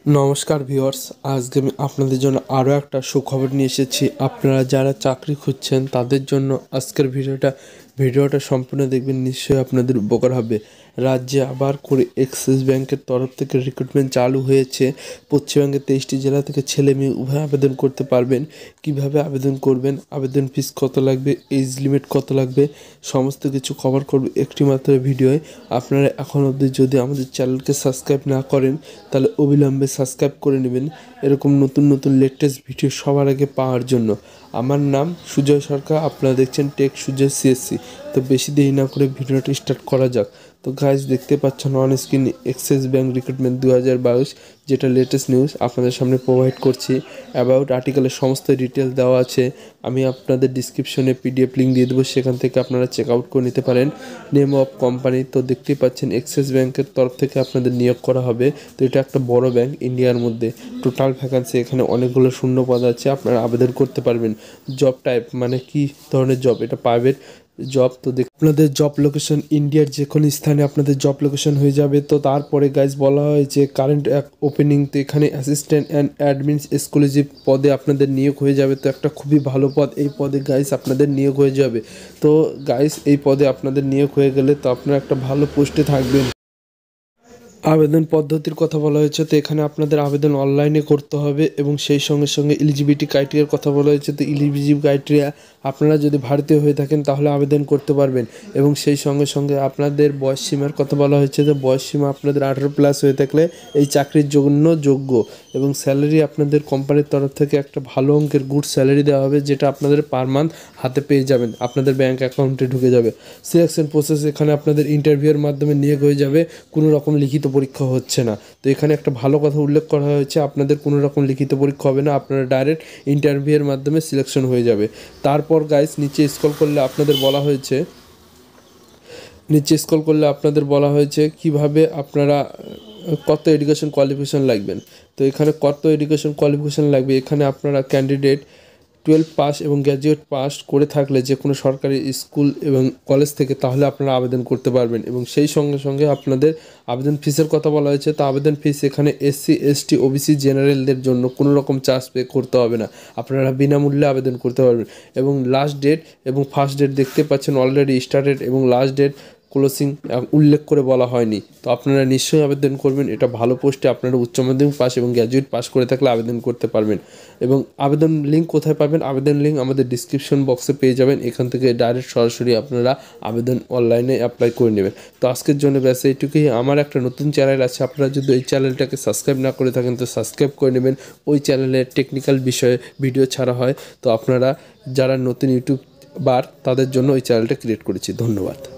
নমস্কার ভিউয়ার্স, আজকে আমি আপনাদের জন্য আরও একটা সুখবর নিয়ে এসেছি। আপনারা যারা চাকরি খুঁজছেন তাদের জন্য আজকের ভিডিওটা সম্পূর্ণ দেখবেন, নিশ্চয়ই আপনাদের উপকার হবে। রাজ্যে আবার করে এক্সিস ব্যাংকের তরফ থেকে রিক্রুটমেন্ট চালু হয়েছে। পশ্চিমবঙ্গের 23টি জেলা থেকে ছেলে মেয়ে উভয় আবেদন করতে পারবেন। কিভাবে আবেদন করবেন, আবেদন ফিস কত লাগবে, এজ লিমিট কত লাগবে, সমস্ত কিছু কভার করবে একটি মাত্র ভিডিওয়। আপনারা এখন অবধি যদি আমাদের চ্যানেলকে সাবস্ক্রাইব না করেন তাহলে অবিলম্বে সাবস্ক্রাইব করে নেবেন, এরকম নতুন নতুন লেটেস্ট ভিডিও সবার আগে পাওয়ার জন্য। আমার নাম সুজয় সরকার, আপনারা দেখছেন টেক সুজয় সিএসসি। তো বেশি দেরি না করে ভিডিওটা স্টার্ট করা যাক। তো গাইজ, দেখতে পাচ্ছেন on screen Axis bank recruitment 2022, যেটা লেটেস্ট নিউজ আপনাদের সামনে প্রোভাইড করছি। অ্যাবাউট আর্টিকেলের সমস্ত ডিটেল দেওয়া আছে। আমি আপনাদের ডিসক্রিপশনে পিডিএফ লিঙ্ক দিয়ে দেবো, সেখান থেকে আপনারা চেক আউট করে নিতে পারেন। নেম অফ কোম্পানি তো দেখতেই পাচ্ছেন, এক্সিস ব্যাংকের তরফ থেকে আপনাদের নিয়োগ করা হবে। তো এটা একটা বড় ব্যাংক ইন্ডিয়ার মধ্যে। টোটাল ভ্যাকান্সি এখানে অনেকগুলো শূন্য পদ আছে, আপনারা আবেদন করতে পারবেন। জব টাইপ মানে কি ধরনের জব, এটা প্রাইভেট জব। তো আপনাদের জব লোকেশন ইন্ডিয়ার যে কোনো স্থানে আপনাদের জব লোকেশন হয়ে যাবে। তো তারপরে গাইজ বলা হয়েছে কারেন্ট ওপেনিং, তো এখানে অ্যাসিস্ট্যান্ট অ্যান্ড অ্যাডমিনস এক্সক্লুসিভ পদে আপনাদের নিয়োগ হয়ে যাবে। তো একটা খুবই ভালো পদ, এই পদে গাইজ আপনাদের নিয়োগ হয়ে যাবে। তো গাইজ, এই পদে আপনাদের নিয়োগ হয়ে গেলে তো আপনারা একটা ভালো পোস্টে থাকবেন। আবেদন পদ্ধতির কথা বলা হয়েছে, তো এখানে আপনাদের আবেদন অনলাইনে করতে হবে এবং সেই সঙ্গে সঙ্গে এলিজিবিলিটি ক্রাইটেরিয়ার কথা বলা হয়েছে। তো এলিজিবিলিটি ক্রাইটেরিয়া, আপনারা যদি ভারতীয় হয়ে থাকেন তাহলে আবেদন করতে পারবেন এবং সেই সঙ্গে সঙ্গে আপনাদের বয়স সীমার কথা বলা হয়েছে। যে বয়স সীমা আপনাদের 18+ হয়ে থাকলে এই চাকরির জন্য যোগ্য। এবং স্যালারি আপনাদের কোম্পানির তরফ থেকে একটা ভালো অঙ্কের গুড স্যালারি দেওয়া হবে, যেটা আপনাদের পার মান্থ হাতে পেয়ে যাবেন, আপনাদের ব্যাঙ্ক অ্যাকাউন্টে ঢুকে যাবে। সিলেকশন প্রসেস, এখানে আপনাদের ইন্টারভিউয়ের মাধ্যমে নিয়োগ হয়ে যাবে, কোনো রকম লিখিত পরীক্ষা হচ্ছে না। তো এখানে একটা ভালো কথা উল্লেখ করা হয়েছে, আপনাদের কোনো রকম লিখিত পরীক্ষা হবে না, আপনারা ডাইরেক্ট ইন্টারভিউয়ের মাধ্যমে সিলেকশন হয়ে যাবে। তারপর গাইস, নিচে স্ক্রল করলে আপনাদের বলা হয়েছে কিভাবে আপনারা কত এডুকেশন কোয়ালিফিকেশন লাগবেন। তো এখানে কত এডুকেশন কোয়ালিফিকেশন লাগবে, এখানে আপনারা ক্যান্ডিডেট 12 পাস এবং গ্র্যাজুয়েট পাস করে থাকলে যে কোনো সরকারি স্কুল এবং কলেজ থেকে, তাহলে আপনারা আবেদন করতে পারবেন। এবং সেই সঙ্গে সঙ্গে আপনাদের আবেদন ফিসের কথা বলা হয়েছে। তো আবেদন ফিস এখানে এসসি এসটি ওবিসি জেনারেলদের জন্য কোনো রকম চার্জ পে করতে হবে না, আপনারা বিনামূল্যে আবেদন করতে পারবেন। এবং লাস্ট ডেট এবং ফার্স্ট ডেট দেখতে পাচ্ছেন অলরেডি স্টার্টেড, এবং লাস্ট ডেট ক্লোজিং উল্লেখ করে বলা হয়নি। তো আপনারা নিশ্চয়ই আবেদন করবেন, এটা ভালো পোস্টে। আপনারা উচ্চ মাধ্যমিক পাস এবং গ্র্যাজুয়েট পাস করে থাকলে আবেদন করতে পারবেন। এবং আবেদন লিঙ্ক কোথায় পাবেন, আবেদন লিঙ্ক আমাদের ডিসক্রিপশন বক্সে পেয়ে যাবেন, এখান থেকে ডাইরেক্ট সরাসরি আপনারা আবেদন অনলাইনে অ্যাপ্লাই করে নেবেন। তো আজকের জন্য ব্যাস এইটুকুই। আমার একটা নতুন চ্যানেল আছে, আপনারা যদি ওই চ্যানেলটাকে সাবস্ক্রাইব না করে থাকেন তো সাবস্ক্রাইব করে নেবেন। ওই চ্যানেলে টেকনিক্যাল বিষয়ে ভিডিও ছাড়া হয়। তো আপনারা যারা নতুন ইউটিউবার তাদের জন্য ওই চ্যানেলটা ক্রিয়েট করেছি। ধন্যবাদ।